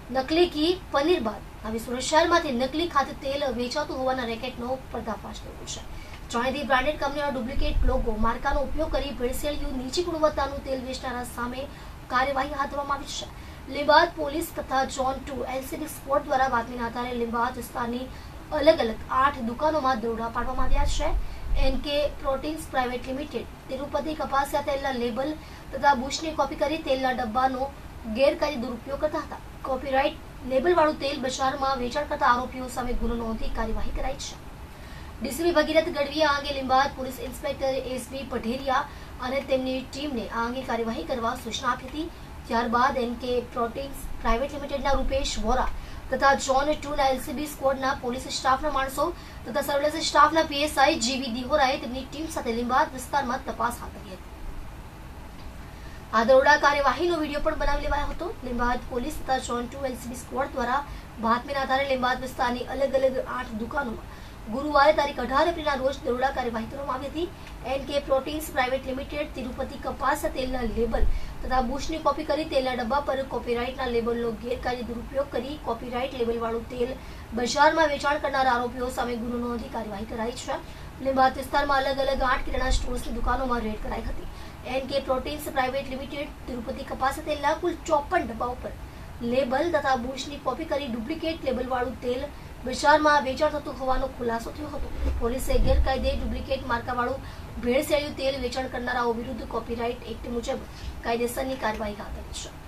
નકલી ઘી પનીર બાદ હવે સુરત શહેરમાંથી નકલી ખાદ્ય તેલ વેચાતું હોવાના રેકેટનો પર્દાફાશ થયો છે। જાણીતી બ્રાન્ડેડ કંપનીના ડુપ્લિકેટ લોગો માર્કાનો ઉપયોગ કરી ભેળસેળિયું નીચી ગુણવત્તાનું તેલ વેચનારા સામે કાર્યવાહી હાથ ધરવામાં આવી છે। લીંબાદ પોલીસ તથા ઝોન 2 એલસીબી સ્ક્વોડ દ્વારા બાતમીના આધારે લીંબાદ વિસ્તારની અલગ અલગ 8 દુકાનોમાં દરોડા પાડવામાં આવ્યા છે। NK proteins private limited Tirupati કપાસિયા તેલના લેબલ તથા બુશની કોપી કરી તેલના ડબ્બાનો ગેરકાયદે દુરુપયોગ કરતા હતા। કોપીરાઇટ લેબલવાળું તેલ બજારમાં વેચાણ કરતા આરોપીઓ સામે ગુનો નોંધી કાર્યવાહી કરાઈ છે। ડીસીપી ભગીરથ ગઢવીએ આ અંગે Limbad police inspector SB Padheriya અને તેમની ટીમને આ અંગે કાર્યવાહી કરવા સૂચના આપી હતી। ત્યારબાદ એનકે પ્રોટીન્સ પ્રાઇવેટ લિમિટેડના રૂપેશ વોરા તથા ઝોન 2 ના એલસીબી સ્ક્વોડના પોલીસ સ્ટાફના માણસો તથા સર્વેલન્સ સ્ટાફના પીએસઆઈ જીવી દિહોરાએ તેમની ટીમ સાથે લીંબાદ વિસ્તારમાં તપાસ હાથ ધરી હતી। આ દરોડા કાર્યવાહીનો વિડીયો પણ બનાવી લેવાયો હતો। લીંબાદ પોલીસ તથા ઝોન 2 એલસીબી સ્ક્વોડ દ્વારા બાતમીના આધારે લીંબાદ વિસ્તારની અલગ અલગ 8 દુકાનોમાં ગુરુવારે તારીખ 18 એપ્રિલના રોજ દરોડા કાર્યવાહી કરવામાં આવી હતી। NK proteins private limited Tirupati કપાસિયા તેલના લેબલ તથા બુશની કોપી કરી તેલના ડબ્બા પર કોપીરાઇટના લેબલનો ગેરકાયદે દુરુપયોગ કરી કોપીરાઇટ લેબલવાળું તેલ બજારમાં વેચાણ કરનાર આરોપીઓ સામે ગુનો નોંધી કાર્યવાહી કરાઈ છે। લીંબાદ વિસ્તારમાં અલગ અલગ 8 કિરાણા સ્ટોર્સની દુકાનોમાં રેડ કરાઈ હતી। NK proteins private limited Tirupati કપાસિયા તેલના કુલ 54 ડબ્બાઓ પર લેબલ તથા બુશની કોપી કરી ડુપ્લિકેટ લેબલવાળું તેલ બજારમાં વેચાણ થતું હોવાનો ખુલાસો થયો હતો। પોલીસે ગેરકાયદે ડુપ્લિકેટ માર્કાવાળું ભેળસેળિયું તેલ વેચાણ કરનારાઓ વિરુદ્ધ કોપીરાઇટ એક્ટ મુજબ કાયદેસરની કાર્યવાહી હાથ ધરી છે।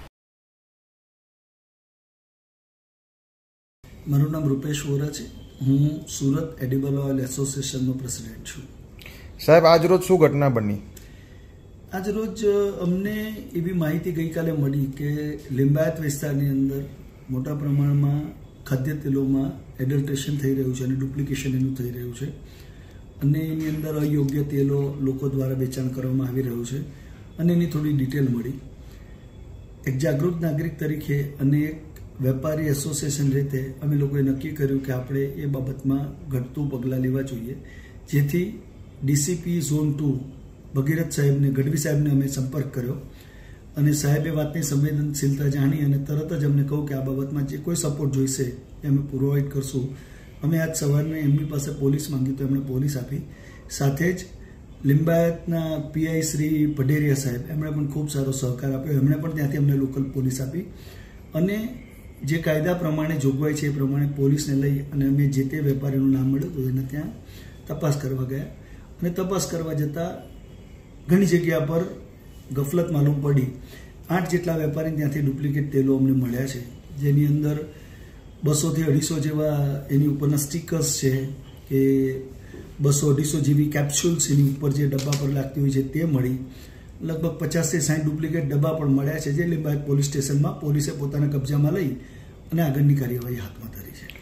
મારું નામ રૂપેશ વોરા છે। હું સુરત એડિબલ ઓઇલ એસોસિએશનનો પ્રેસિડેન્ટ છું। સાહેબ, આજ રોજ શું ઘટના બની? આજ રોજ અમને એવી માહિતી ગઈકાલે મળી કે લિંબાયત વિસ્તારની અંદર મોટા પ્રમાણમાં ખાદ્ય તેલોમાં એડલ્ટ્રેશન થઈ રહ્યું છે અને ડુપ્લિકેશન એનું થઈ રહ્યું છે અને એની અંદર અયોગ્ય તેલો લોકો દ્વારા વેચાણ કરવામાં આવી રહ્યું છે અને એની થોડી ડિટેલ મળી। એક જાગૃત નાગરિક તરીકે અને એક વેપારી એસોસિએશન રીતે અમે લોકોએ નક્કી કર્યું કે આપણે એ બાબતમાં ઘટતું પગલાં લેવા જોઈએ, જેથી ડીસીપી ઝોન 2 ભગીરથ સાહેબને ગઢવી સાહેબને અમે સંપર્ક કર્યો અને સાહેબે વાતની સંવેદનશીલતા જાણી અને તરત જ અમને કહું કે આ બાબતમાં જે કોઈ સપોર્ટ જોઈશે એ અમે પ્રોવાઈડ કરશું। અમે આજ સવારને એમની પાસે પોલીસ માંગી તો એમણે પોલીસ આપી। સાથે જ લિંબાયતના પીઆઈ શ્રી પઢેરિયા સાહેબ એમણે પણ ખૂબ સારો સહકાર આપ્યો। એમણે પણ ત્યાંથી અમને લોકલ પોલીસ આપી અને જે કાયદા પ્રમાણે જોગવાઈ છે એ પ્રમાણે પોલીસને લઈ અને અમે જે તે વેપારીનું નામ મળ્યું તો એને ત્યાં તપાસ કરવા ગયા અને તપાસ કરવા જતાં ઘણી જગ્યા પર ગફલત માલુમ પડી। 8 જેટલા વેપારી ત્યાંથી ડુપ્લિકેટ તેલો અમને મળ્યા છે, જેની અંદર 200 થી 250 જેવા એની ઉપરના સ્ટીકર્સ છે કે 200-250 જેવી કેપ્સ્યુલ્સ એની ઉપર જે ડબ્બા પર લાગતી હોય છે તે મળી। લગભગ 50 થી 60 ડુપ્લિકેટ ડબ્બા પણ મળ્યા છે, જે લીંબાયત પોલીસ સ્ટેશનમાં પોલીસે પોતાના કબજામાં લઈ અને આગળની કાર્યવાહી હાથમાં ધરી છે।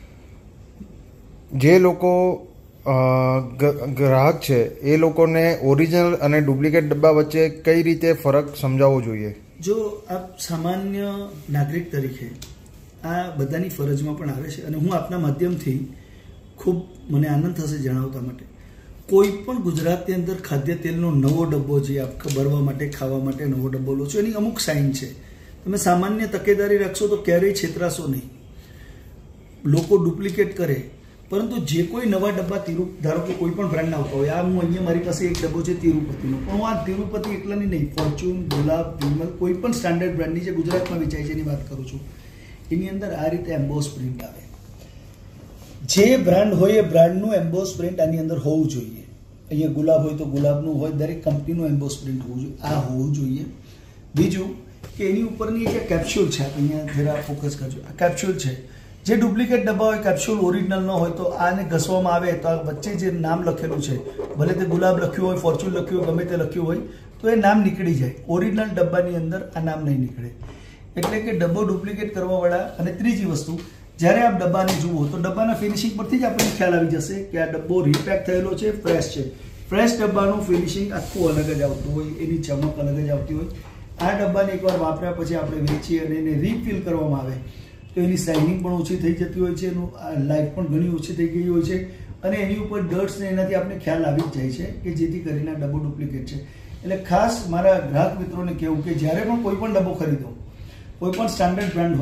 જે લોકો ગ્રાહક છે એ લોકોને ઓરિજિનલ અને ડુપ્લિકેટ ડબ્બા વચ્ચે કઈ રીતે ફરક સમજાવવો જોઈએ? જો આપ સામાન્ય નાગરિક તરીકે આ બધાની ફરજમાં પણ આવે છે અને હું આપના માધ્યમથી ખૂબ મને આનંદ થશે જણાવતા માટે, કોઈ પણ ગુજરાતની અંદર ખાદ્ય તેલનો નવો ડબ્બો જે આપ ભરવા માટે ખાવા માટે નવો ડબ્બો લો છો એની અમુક સાઇન છે। તમે સામાન્ય તકેદારી રાખશો તો ક્યારેય છેતરાશો નહીં। લોકો ડુપ્લિકેટ કરે, પરંતુ જે કોઈ નવા ડબ્બા ધારો કે કોઈ પણ બ્રાન્ડના આવતા હોય, આ હું અહીંયા મારી પાસે એક ડબ્બો છે તિરુપતિનો, પણ હું આ તિરુપતિ એકલાની નહીં, ફોર્ચ્યુન, ગુલાબ, વિમલ, કોઈ પણ સ્ટાન્ડર્ડ બ્રાન્ડની જે ગુજરાતમાં વેચાય છે એની વાત કરું છું, એની અંદર આ રીતે એમ્બોસ પ્રિન્ટ આવે। જે બ્રાન્ડ હોય એ બ્રાન્ડનું એમ્બોસ પ્રિન્ટ આની અંદર હોવું જોઈએ। અહીંયા ગુલાબ હોય તો ગુલાબનું હોય, દરેક કંપનીનું એમ્બોસ પ્રિન્ટ હોવું જોઈએ, આ હોવું જોઈએ। બીજું કે એની ઉપરની જે કેપ્સ્યુલ છે, અહીંયા જરા ફોકસ કરજો, આ કેપ્સ્યુલ છે, જે ડુપ્લિકેટ ડબ્બા હોય, કેપ્સ્યુલ ઓરિજિનલ ન હોય તો આને ઘસવામાં આવે તો આ વચ્ચે જે નામ લખેલું છે, ભલે તે ગુલાબ લખ્યું હોય, ફોર્ચ્યુન લખ્યું હોય, ગમે તે લખ્યું હોય તો એ નામ નીકળી જાય। ઓરિજિનલ ડબ્બાની અંદર આ નામ નહીં નીકળે, એટલે કે ડબ્બો ડુપ્લિકેટ કરવાવાળા। અને ત્રીજી વસ્તુ, જ્યારે આપ ડબ્બાને જુઓ તો ડબ્બાના ફિનિશિંગ પરથી જ આપણને ખ્યાલ આવી જશે કે આ ડબ્બો રીપેક થયેલો છે, ફ્રેશ છે। ફ્રેશ ડબ્બાનું ફિનિશિંગ આખું અલગ જ આવતું હોય, એની ચમક અલગ જ આવતી હોય। આ ડબ્બાને એકવાર વાપર્યા પછી આપણે વેચીએ અને એને રીફિલ કરવામાં આવે તો એની શાઇનિંગ પણ ઓછી થઈ જતી હોય છે, એનું લાઈફ પણ ઘણી ઓછી થઈ ગઈ હોય છે અને એની ઉપર ડર્ટ્સ ને એનાથી આપણે ખ્યાલ આવી જ જાય છે કે જેથી કરીને ડબ્બો ડુપ્લિકેટ છે। એટલે ખાસ મારા ગ્રાહક મિત્રોને કહેવું કે જ્યારે પણ કોઈ પણ ડબ્બો ખરીદો, કોઈ પણ સ્ટાન્ડર્ડ બ્રાન્ડ હોય,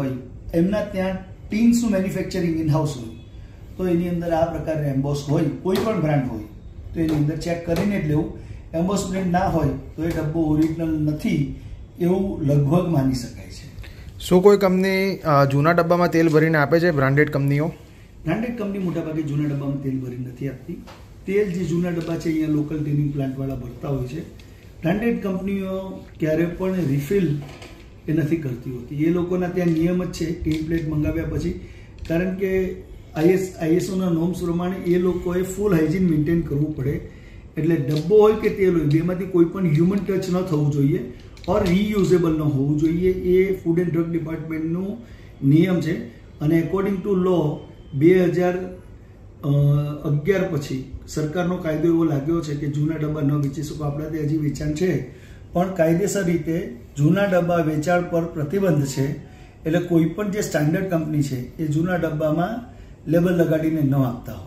એમના ત્યાં ટીન્સનું મેન્યુફેક્ચરિંગ ઇન હાઉસ હોય તો એની અંદર આ પ્રકારે એમ્બોસ હોય, કોઈ પણ બ્રાન્ડ હોય તો એની અંદર ચેક કરીને જ લેવું. એમ્બોસ બ્રાન્ડ ના હોય તો એ ડબ્બો ઓરિજિનલ નથી એવું લગભગ માની શકાય છે. શું કોઈ કંપની જૂના ડબ્બામાં તેલ ભરીને આપે છે? બ્રાન્ડેડ કંપનીઓ મોટાભાગે જૂના ડબ્બામાં તેલ ભરી નથી આપતી. તેલ જે જૂના ડબ્બા છે અહીંયા લોકલ ટીનિંગ પ્લાન્ટવાળા ભરતા હોય છે. બ્રાન્ડેડ કંપનીઓ ક્યારે પણ રિફિલ એ નથી કરતી હોતી. એ લોકોના ત્યાં નિયમ જ છે ટીન પ્લેટ મંગાવ્યા પછી, કારણ કે આઈએસઓના નોર્મ્સ પ્રમાણે એ લોકોએ ફૂલ હાઇજીન મેન્ટેન કરવું પડે. એટલે ડબ્બો હોય કે તેલ હોય બેમાંથી કોઈ પણ હ્યુમન ટચ ન થવું જોઈએ ઓર રીયુઝેબલ ન હોવું જોઈએ. એ ફૂડ એન્ડ ડ્રગ ડિપાર્ટમેન્ટનું નિયમ છે અને એકોર્ડિંગ ટુ લો 2011 પછી સરકારનો કાયદો એવો લાગ્યો છે કે જૂના ડબ્બા ન વેચી શકો. આપણા ત્યાં હજી વેચાણ છે પણ કાયદેસર રીતે જૂના ડબ્બા વેચાણ પર પ્રતિબંધ છે. એટલે કોઈ પણ જે સ્ટાન્ડર્ડ કંપની છે એ જૂના ડબ્બામાં લેબલ લગાડીને ન આપતા હોય.